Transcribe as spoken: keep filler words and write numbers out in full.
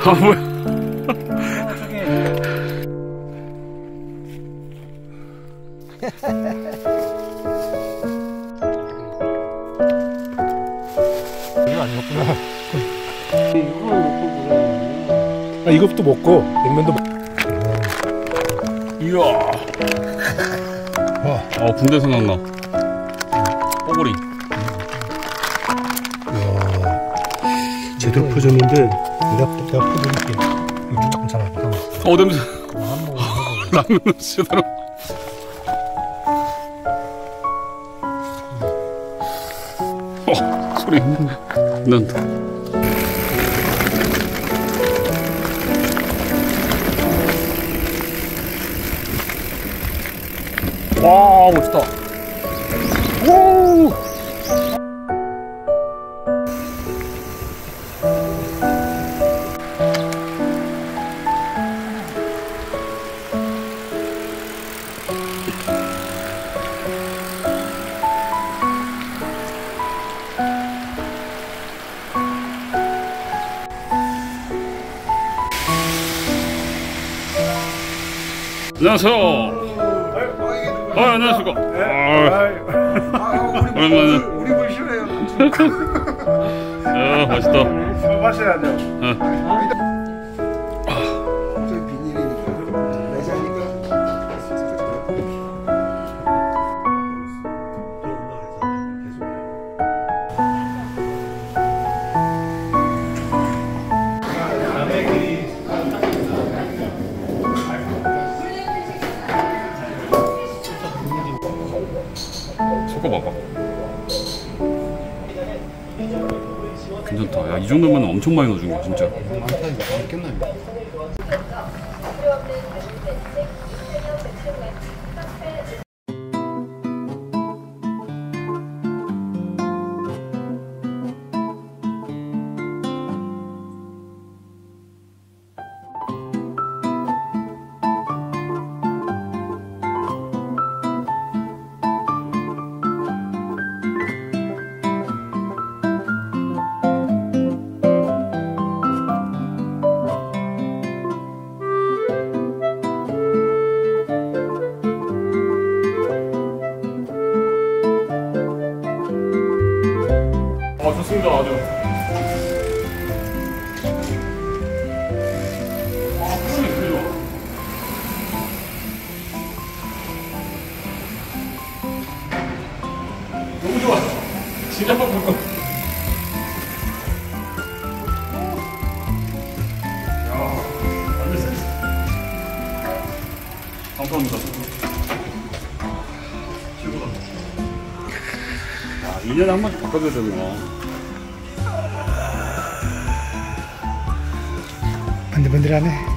아 뭐야? 어, 저기. 이거 안 먹구나. 이거 먹고 그래. 아, 이것도 먹고 냉면도 먹. 이야. 와, 어 군대 생각나. 뽀글이. 이야, 제대로 풀어졌는데 내가 내가 풀어줄게. 이거 조금 잡아. 어 냄새. 안 먹어. 라면 냄새 나는. 어 소리 난다. 와 멋있다. 오. 안녕하세요. 아, 안녕하십니까. 오랜만에. 우리 물 싫어해요. 야, 맛있다. 마셔야죠. 아. 저기 비닐이니까 매장이니까. 섞어봐봐. 괜찮다. 야, 이 정도면 엄청 많이 넣어준 거야, 진짜. 많다 이거 많겠나 이거. 아, 좋습니다. 아주. 아, 표정이 되게 좋아. 너무 좋아. 진짜 막 볼까? 야, 완전 센스. 감사합니다. 최고다. 야, 이 년에 한 번씩 바꿔줘야 되구나. 반들반들하네.